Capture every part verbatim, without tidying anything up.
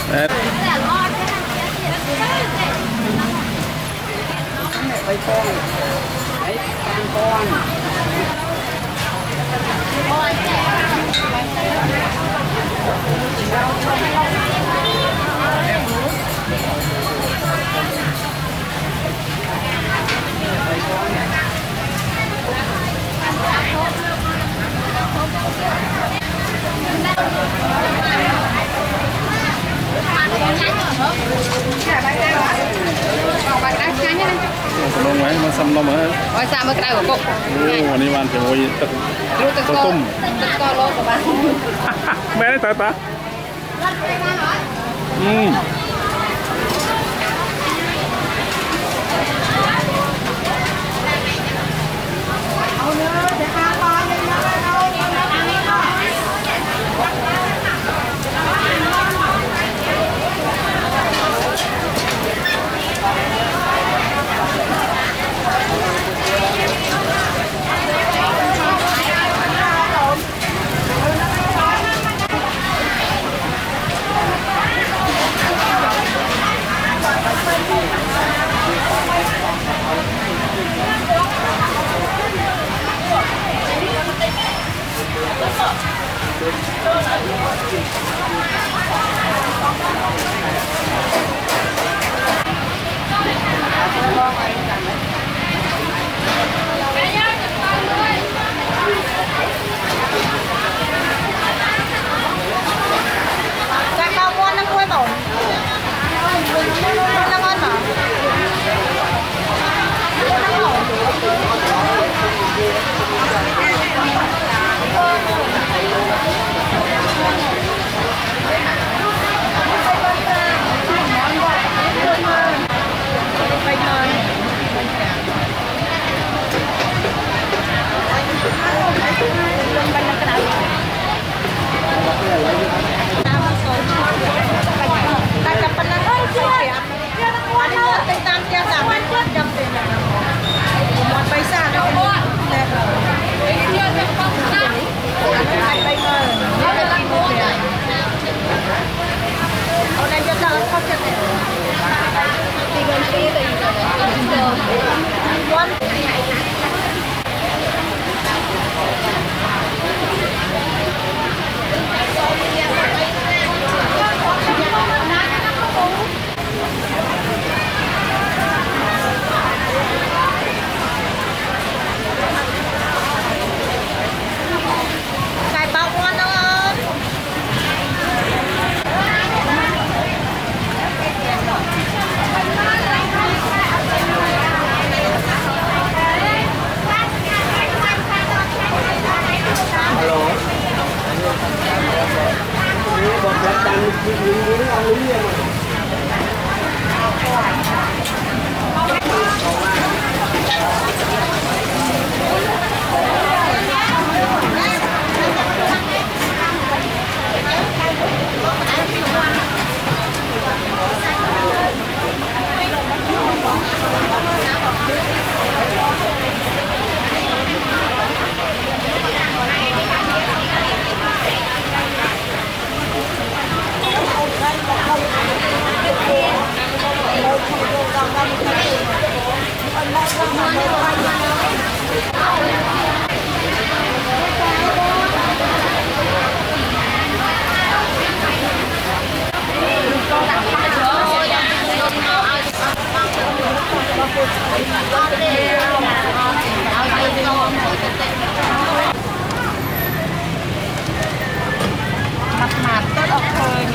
Đấy. Bầy con. Đấy, con con. Lông ấy, nó xăm lông ấy. Ôi sao mới cái của cục. Ồ, này bạn phải ngồi tập tập tung. Tập co lô của bạn. Bé đấy ta ta. Ừ. Mặt mặt tốt ốc thôi.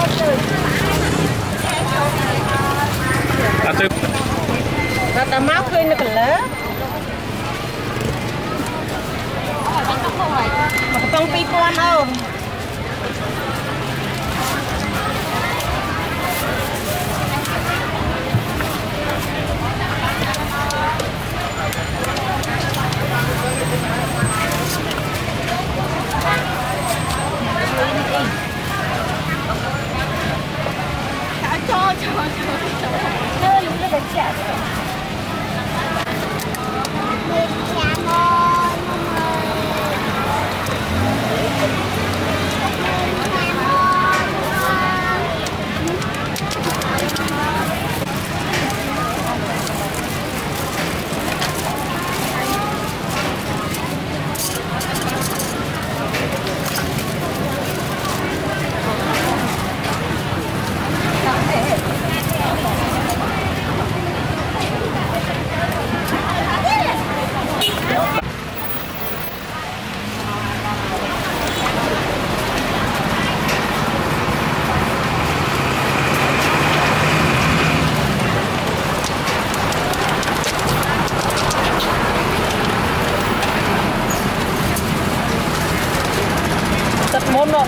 À, từ. Rồi ta máu khơi nó còn lớn. Mà không pi con đâu. Cho cho cho cho. Nó lúc nó được chặt.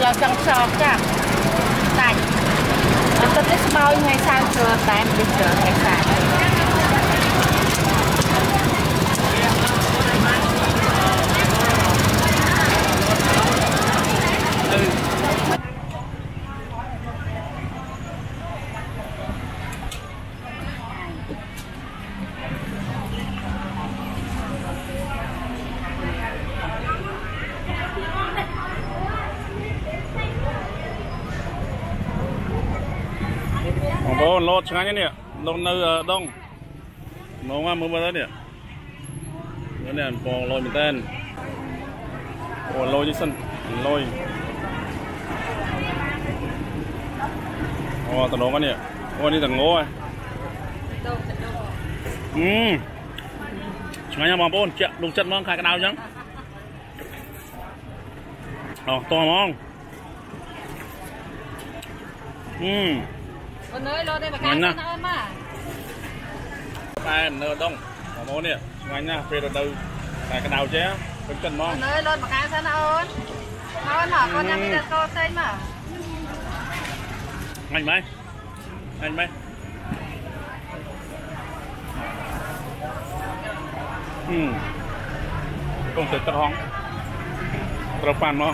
giờ chẳng sọt chắc tại tôi thích bao ngày sau chưa tại bây giờ ngày sau Ồ, lột chẳng nhá nè, lột nơi đông, nó ngon mới bao nè, cái này bò lôi mình tên, bò lôi như sân, lôi, ồ, tao nói cái nè, ồ, đi thằng ngô à, ừm, chẳng nhá bò bồn, chẹt, đục chân mong khai cái nào nhá, ồ, to mong, ừm. Con ơi, lo đây mà cái nó ơn mà. Ai nơ đông, mà món nè, ngay nha, phê rồi đâu, tại cái nào chứ, cái chân mong. Con ơi, lo mà cái nó ơn, nó ơn hả, con nhà mình đặt co tên mà. Anh mấy, anh mấy. Hmm, công việc tao không, tao pan mà.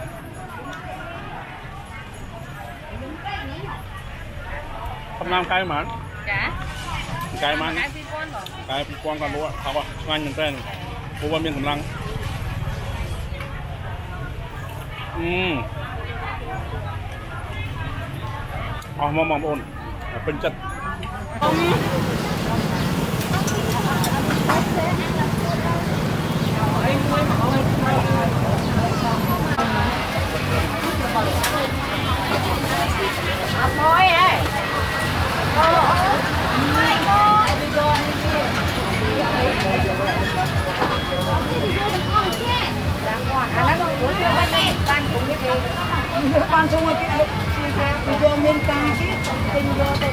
Không làm cái mà. Cá. Cái mà. Cái phi con rồi. Cái phi con còn đúng không ạ? Anh mình quen. Cô bên miền Thầm Lăng. Ừm. Ồ, mong mong ổn. Bên chất. Thôi ơi. Con xuống cái video miền Tây cái tình vô đây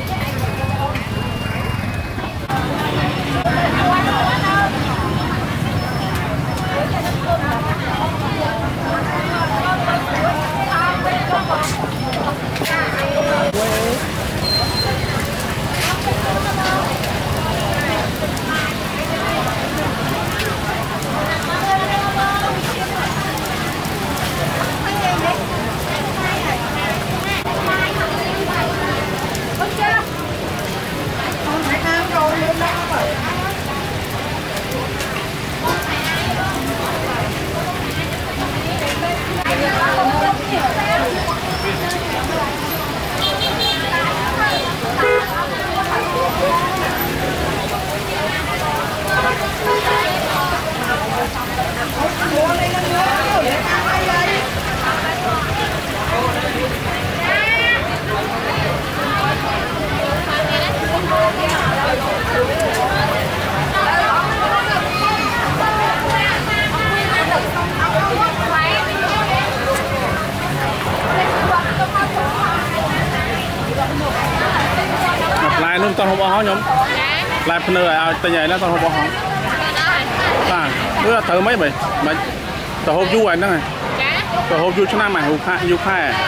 lại luôn tao không bỏ hó nhóm lại phần nơi à tay nhảy nó tao không bỏ hó à bữa thử mấy vậy mà tao hộp du anh đó này tao hộp du cho nam mày hộp khai du khai à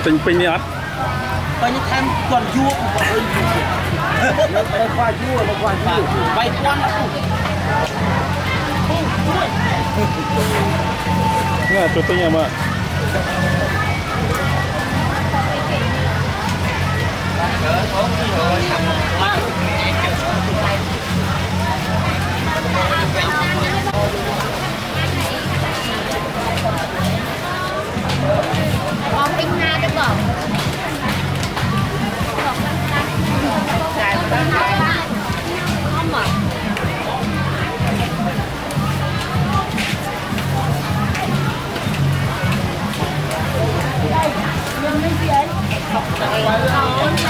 tình pin đi ớt coi như thêm còn vua của bọn ơi nó qua vua nó qua vua bay quan nè tôi tôi nhà mà con pin na được không? Không mà. Hãy subscribe cho kênh Ghiền Mì Gõ để không bỏ lỡ những video hấp dẫn.